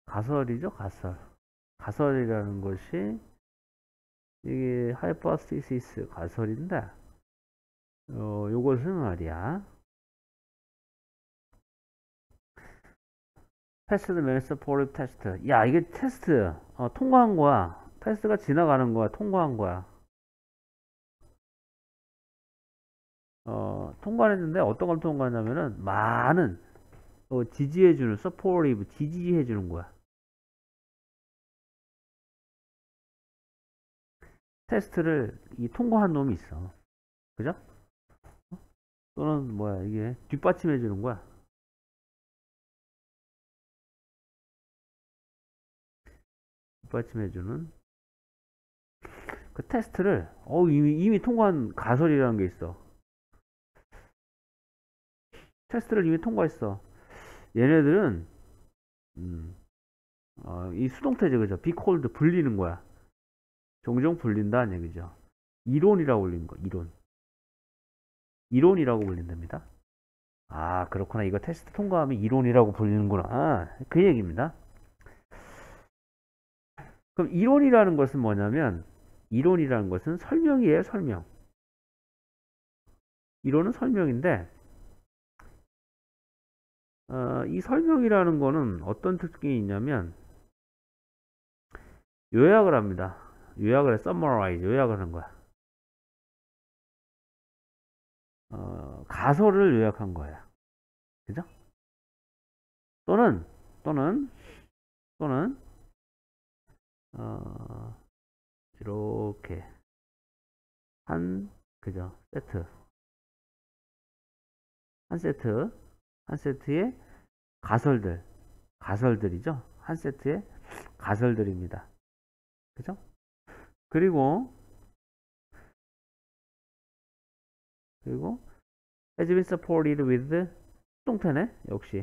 가설이죠, 가설. 가설이라는 것이 이게 하이퍼시시스 가설인데 요것은 말이야. 패스드 맨 서포트 테스트. 야, 이게 테스트 통과한 거야. 테스트가 지나가는 거야. 통과한 거야. 통과했는데 어떤 걸 통과하냐면은 많은 지지해주는 서포티브 지지해주는 거야. 테스트를 통과한 놈이 있어. 그죠? 또는 뭐야 이게 뒷받침해주는 거야. 뒷받침해주는 그 테스트를 이미 통과한 가설이라는 게 있어. 테스트를 이미 통과했어. 얘네들은 이 수동태죠, 그죠? 비콜드 불리는 거야. 종종 불린다는 얘기죠. 이론이라고 불리는 거. 이론이라고 불린답니다. 아, 그렇구나. 이거 테스트 통과하면 이론이라고 불리는구나. 그 얘기입니다. 그럼 이론이라는 것은 뭐냐면 이론이라는 것은 설명이에요, 설명. 이론은 설명인데 이 설명이라는 거는 어떤 특징이 있냐면 요약을 합니다. 요약을 해, summarize, 요약을 하는 거야. 가설을 요약한 거야. 그죠? 또는 이렇게 그죠? 한 세트의 가설들이죠. 한 세트의 가설들입니다. 그죠? 그리고 has been supported with 수동태네, 역시.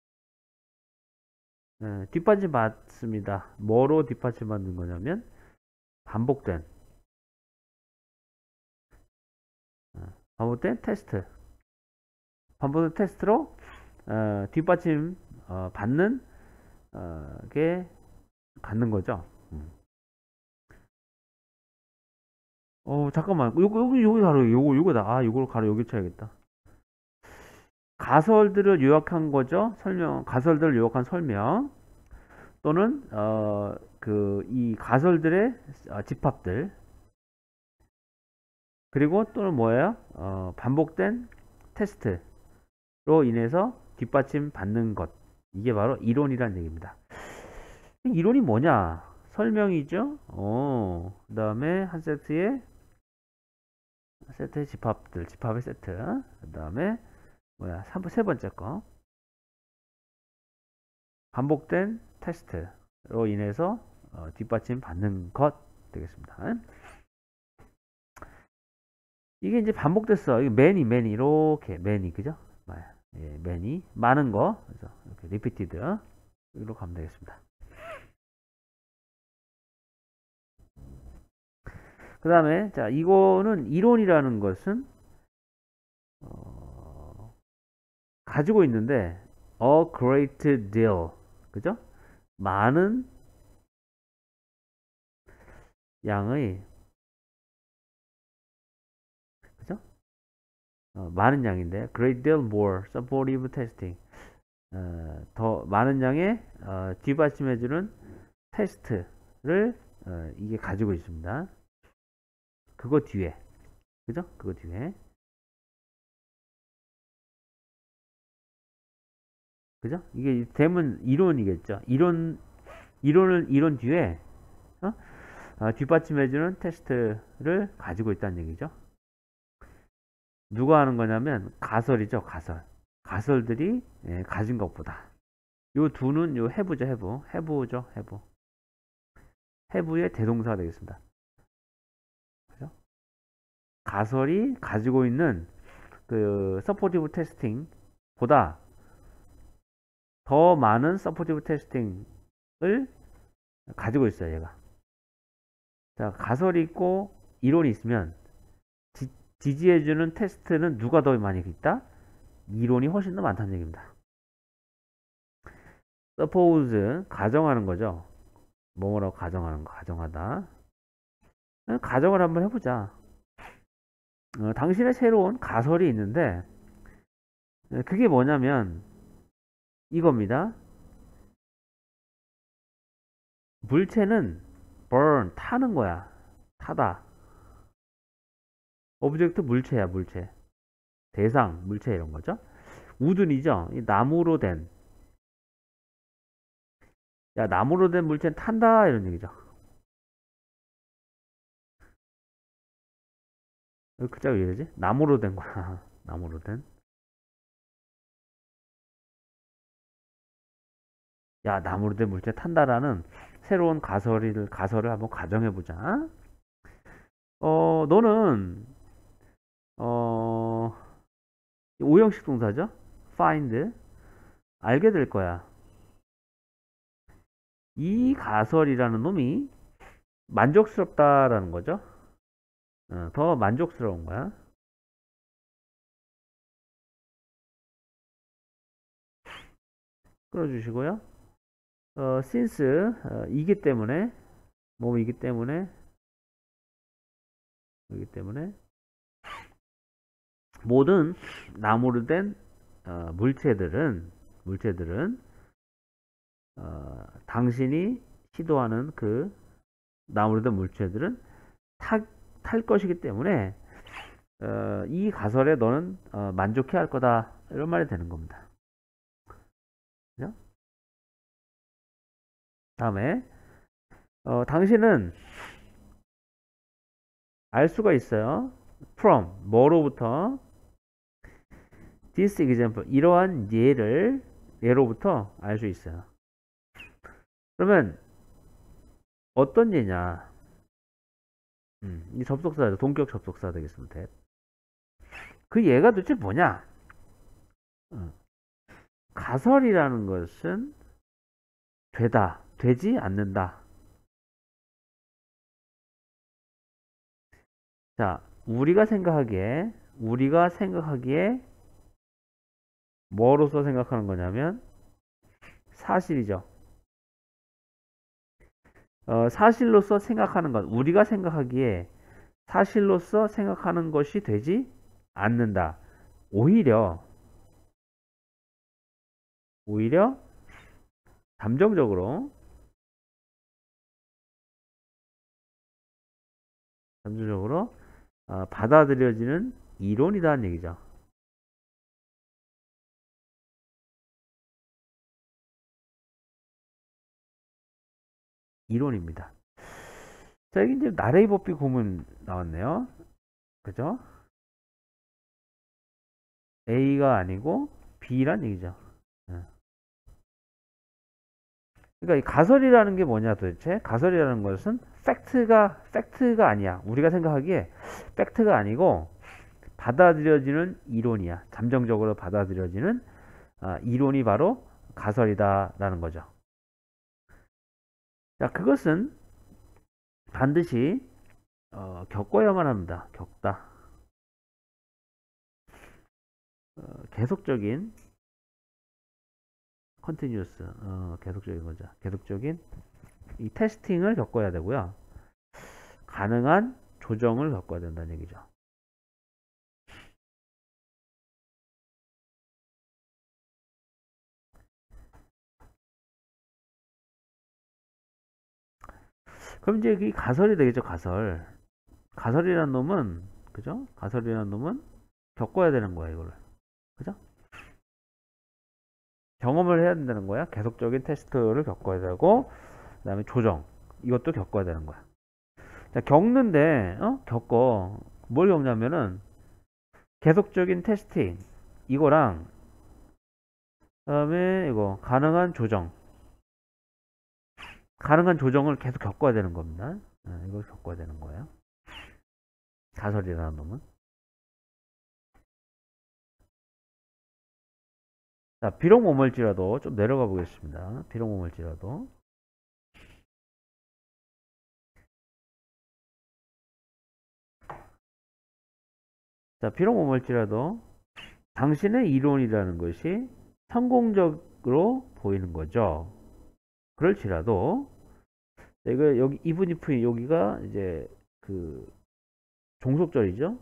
뒷받침 받습니다. 뭐로 뒷받침 받는 거냐면 반복된 테스트, 반복된 테스트로 뒷받침 받는 게 갖는 거죠. 잠깐만. 여기 가로 요거다. 요걸 가로 여기 쳐야겠다. 가설들을 요약한 거죠. 가설들을 요약한 설명 또는 이 가설들의 집합들, 그리고 또는 뭐예요? 반복된 테스트로 인해서 뒷받침 받는 것. 이게 바로 이론이란 얘기입니다. 이론이 뭐냐? 설명이죠. 그 다음에 한 세트의 집합의 세트. 그 다음에 뭐야? 세 번째 거. 반복된 테스트로 인해서 뒷받침 받는 것 되겠습니다. 이게 이제 반복됐어. 이게 many 이렇게 many, 그죠? 예, many 많은 거. 그래서 이렇게 repeated 이로 가면 되겠습니다. 그 다음에 자, 이거는 이론이라는 것은 가지고 있는데 a great deal, 그죠? 많은 양의, 그죠? 많은 양인데 great deal more supportive testing, 더 많은 양의 뒷받침해주는 테스트를 이게 가지고 있습니다. 그거 뒤에, 그죠? 그거 뒤에, 그죠? 이게 대문 이론이겠죠. 이론 뒤에 뒷받침해주는 테스트를 가지고 있다는 얘기죠. 누가 하는 거냐면 가설이죠, 가설들이 가진 것보다. 요 두는 요 해부죠. 해부의 대동사가 되겠습니다. 그죠? 가설이 가지고 있는 그 서포티브 테스팅보다 더 많은 서포티브 테스팅을 가지고 있어요, 얘가. 자, 가설이 있고 이론이 있으면 지지해주는 테스트는 누가 더 많이 있다? 이론이 훨씬 더 많다는 얘기입니다. suppose 가정하는 거죠. 뭐뭐라고 가정하는 거, 가정하다. 가정을 한번 해보자. 당신의 새로운 가설이 있는데 그게 뭐냐면 이겁니다. 물체는 burn 타는 거야. 타다. 오브젝트 물체야, 물체. 대상, 물체 이런 거죠. 우든이죠. 이 나무로 된. 야, 나무로 된 물체는 탄다 이런 얘기죠. 왜 그 짝이 이러지? 나무로 된 거야. 나무로 된. 야, 나무로 된 물체 탄다라는 새로운 가설을 한번 가정해보자. 너는, 어, 오형식 동사죠? find. 알게 될 거야. 이 가설이라는 놈이 만족스럽다라는 거죠. 더 만족스러운 거야. 끌어주시고요. since, 이기 때문에, 뭐이기 때문에, 모든 나무로 된 물체들은 당신이 시도하는 그 나무로 된 물체들은 탈 것이기 때문에 이 가설에 너는 만족해야 할 거다 이런 말이 되는 겁니다. 그죠? 다음에 당신은 알 수가 있어요. from 뭐로부터 this example 이러한 예로부터 알 수 있어요. 그러면 어떤 예냐? 이 접속사죠. 동격 접속사 되겠습니다. 그 예가 도대체 뭐냐? 가설이라는 것은 되지 않는다. 자, 우리가 생각하기에 뭐로서 생각하는 거냐면 사실이죠. 사실로서 생각하는 것, 우리가 생각하기에 사실로서 생각하는 것이 되지 않는다. 오히려 감정적으로 받아들여지는 이론이다는 얘기죠. 이론입니다. 자, 여기 이제 나레이 법비 고문 나왔네요. 그죠? A가 아니고 B란 얘기죠. 그러니까 이 가설이라는 게 뭐냐 도대체? 가설이라는 것은 팩트가 아니야. 우리가 생각하기에 팩트가 아니고 받아들여지는 이론이야. 감정적으로 받아들여지는 이론이 바로 가설이다라는 거죠. 자, 그것은 반드시 겪어야만 합니다. 겪다. 계속적인 컨티뉴스 계속적인 거죠. 계속적인 이 테스팅을 겪어야 되고요. 가능한 조정을 겪어야 된다는 얘기죠. 그럼 이제 이 가설이 되겠죠. 가설이라는 놈은 그죠? 가설이라는 놈은 겪어야 되는 거야, 이거를. 그죠? 경험을 해야 된다는 거야. 계속적인 테스트를 겪어야 되고, 그 다음에 조정. 이것도 겪어야 되는 거야. 자, 겪는데, 뭘 겪냐면은, 계속적인 테스팅. 이거랑, 그 다음에 이거, 가능한 조정을 계속 겪어야 되는 겁니다. 이걸 겪어야 되는 거예요. 가설이라는 놈은. 자, 비록 머물지라도 좀 내려가 보겠습니다. 비록 머물지라도. 자, 비록 머물지라도 당신의 이론이라는 것이 형식으로 보이는 거죠. 그럴지라도 이거 여기 even if 여기가 이제 그 종속절이죠.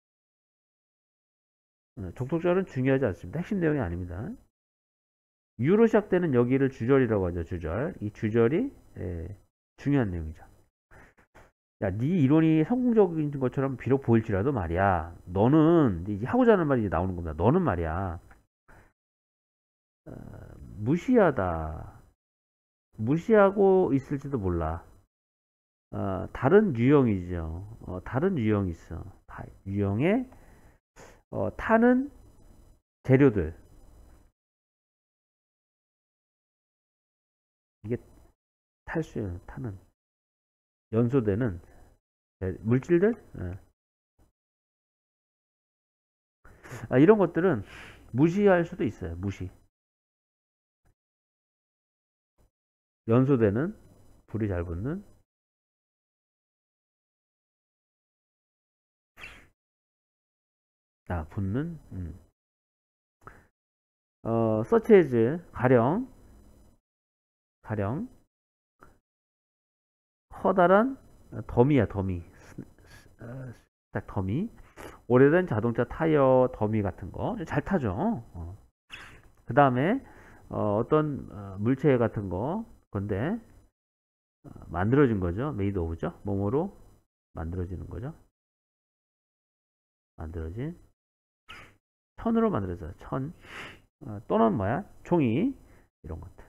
종속절은 중요하지 않습니다. 핵심 내용이 아닙니다. U로 시작되는 여기를 주절이라고 하죠. 주절. 이 주절이 중요한 내용이죠. 야, 네 이론이 성공적인 것처럼 비록 보일지라도 말이야. 너는 이제 하고자 하는 말이 이제 나오는 겁니다. 너는 말이야. 무시하다. 무시하고 있을지도 몰라. 다른 유형이죠. 다른 유형이 있어. 유형에 타는 재료들. 이게 탈수예요. 타는. 연소되는 물질들. 이런 것들은 무시할 수도 있어요. 무시. 연소되는, 불이 잘 붙는, 붙는, such as, 가령, 커다란 더미야, 더미. 더미. 오래된 자동차 타이어 더미 같은 거. 잘 타죠. 그 다음에, 어떤, 물체 같은 거, 건데, 만들어진 거죠. 메이드 오브죠. 뭐뭐로 만들어지는 거죠. 만들어진. 천으로 만들어져요. 천. 또는 뭐야? 종이. 이런 것들.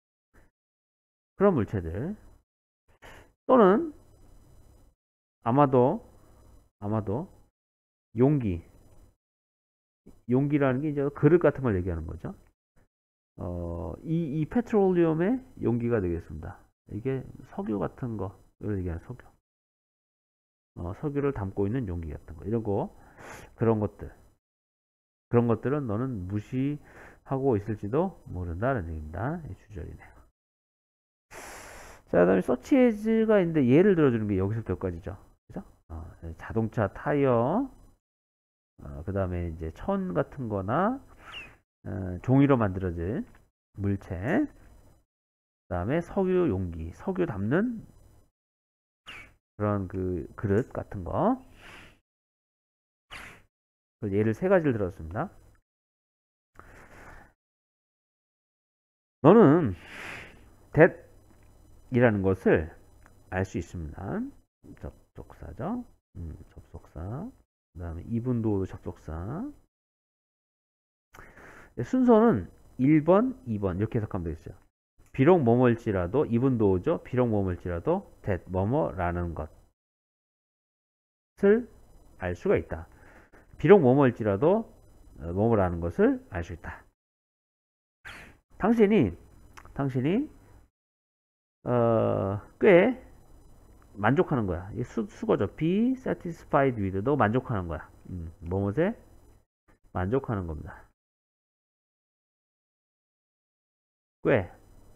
그런 물체들. 또는 아마도 용기. 용기라는 게 이제 그릇 같은 걸 얘기하는 거죠. 이 페트롤리움의 용기가 되겠습니다. 이게 석유 같은 거를 얘기하는 석유. 석유를 담고 있는 용기 같은 거. 이런 거, 그런 것들. 그런 것들은 너는 무시하고 있을지도 모른다는 얘기입니다. 이 주절이네요. 자, 그 다음에 서치 에즈가 있는데 예를 들어주는 게 여기서부터 여기까지죠. 그죠? 자동차 타이어, 그 다음에 이제 천 같은 거나, 종이로 만들어진 물체, 그 다음에 석유 용기, 석유 담는 그런 그 그릇 같은 거. 예를 세 가지를 들었습니다. 너는 that이라는 것을 알 수 있습니다. 접속사죠. 접속사. 그 다음에 이분도 접속사. 순서는 1번, 2번 이렇게 해석하면 되겠어요. 비록 뭐뭐일지라도 이분도죠. 비록 뭐뭐일지라도 that 뭐뭐라는 것을 알 수가 있다. 비록 뭐뭐일지라도 뭐뭐라는 것을 알 수 있다. 당신이 꽤 만족하는 거야. 이 수거죠. be satisfied with. 너 만족하는 거야. 뭐뭐에 만족하는 겁니다. 꽤.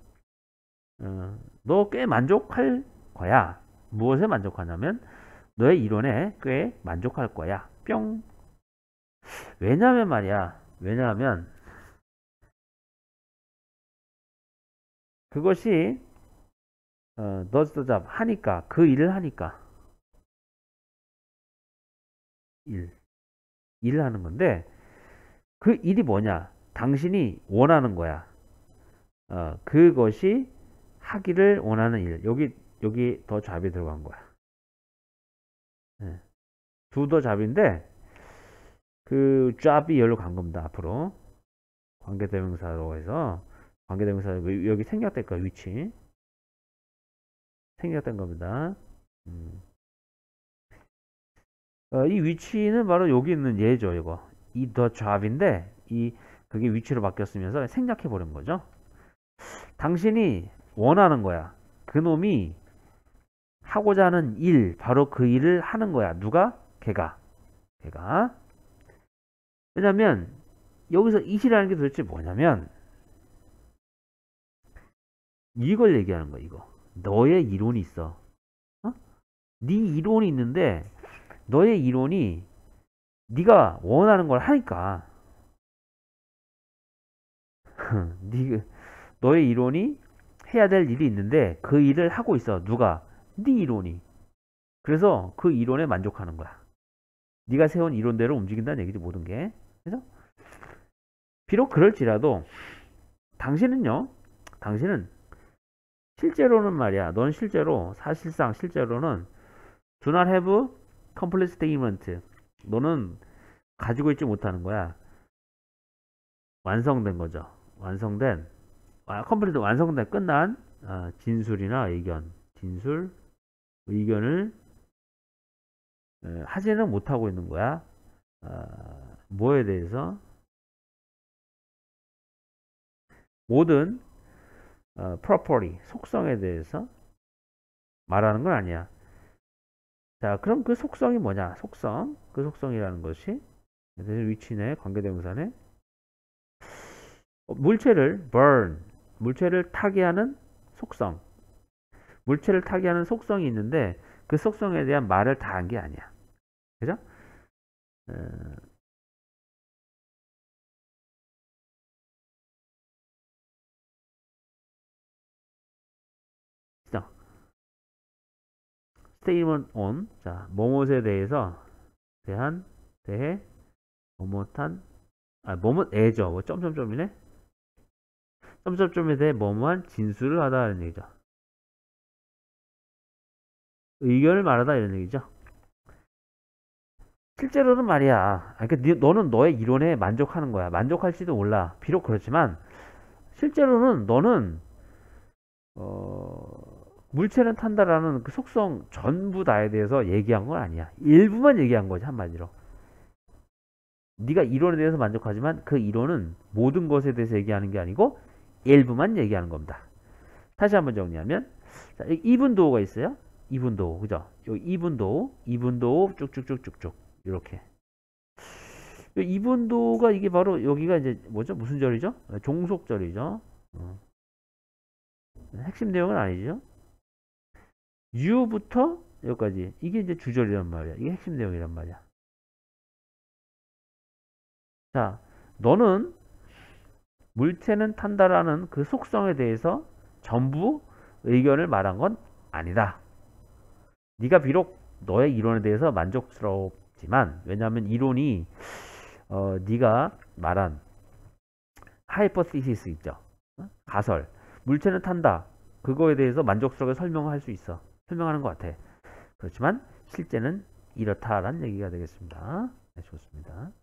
너 꽤 만족할 거야. 무엇에 만족하냐면 너의 이론에 꽤 만족할 거야. 뿅. 왜냐면 말이야. 왜냐하면 그것이 does the job 하니까, 그 일을 하니까. 일을 하는 건데 그 일이 뭐냐? 당신이 원하는 거야. 그것이 하기를 원하는 일. 여기 더 잡이 들어간 거야. do the job인데 그 job이 여기로 간 겁니다. 앞으로 관계대명사로 해서 관계대명사 여기 생략될 거야. 위치 생략된 겁니다. 이 위치는 바로 여기 있는 얘죠. 이거 이 the job인데 그게 위치로 바뀌었으면서 생략해 버린 거죠. 당신이 원하는 거야. 그놈이 하고자 하는 일, 바로 그 일을 하는 거야. 누가? 걔가. 왜냐면 여기서 it이라는 게 도대체 뭐냐면 이걸 얘기하는 거야. 이거. 너의 이론이 있어. 네 이론이 있는데 너의 이론이 네가 원하는 걸 하니까 너의 이론이 해야 될 일이 있는데 그 일을 하고 있어. 누가? 네 이론이. 그래서 그 이론에 만족하는 거야. 네가 세운 이론대로 움직인다는 얘기지, 모든 게. 그래서 비록 그럴지라도 당신은 실제로는 말이야. 넌 사실상 실제로는 do not have complete statement. 너는 가지고 있지 못하는 거야. 완성된 거죠. 컴플리트 완성된 끝난 진술이나 의견을 하지는 못하고 있는 거야. 뭐에 대해서? 모든 property, 속성에 대해서 말하는 건 아니야. 자, 그럼 그 속성이 뭐냐? 그 속성이라는 것이 위치네, 관계대명사네. 물체를 타게 하는 속성. 물체를 타게 하는 속성이 있는데 그 속성에 대한 말을 다 한 게 아니야. 그죠? statement on. 자, 뭐뭇에 대해서 대해 뭐뭇한 뭐뭇에죠. 뭐 점점점이네. 점점점에 대해 뭐뭐한 진술을 하다는 얘기죠. 의견을 말하다 이런 얘기죠. 실제로는 말이야. 그러니까 너는 너의 이론에 만족하는 거야. 만족할지도 몰라. 비록 그렇지만 실제로는 너는 물체는 탄다라는 그 속성 전부 다에 대해서 얘기한 건 아니야. 일부만 얘기한 거지, 한마디로. 네가 이론에 대해서 만족하지만 그 이론은 모든 것에 대해서 얘기하는 게 아니고 일부만 얘기하는 겁니다. 다시 한번 정리하면, 자, 이분도가 있어요. 이분도, 그죠? 여기 이분도 쭉쭉쭉쭉쭉 이렇게. 이분도가 이게 바로 여기가 이제 뭐죠? 무슨 절이죠? 종속절이죠. 핵심 내용은 아니죠. U부터 여기까지 이게 이제 주절이란 말이야. 이게 핵심 내용이란 말이야. 자, 너는 물체는 탄다라는 그 속성에 대해서 전부 의견을 말한 건 아니다. 네가 비록 너의 이론에 대해서 만족스럽지만, 왜냐하면 이론이 네가 말한 하이퍼시시스 있죠. 가설. 물체는 탄다. 그거에 대해서 만족스럽게 설명할 수 있어. 설명하는 것 같아. 그렇지만 실제는 이렇다라는 얘기가 되겠습니다. 네, 좋습니다.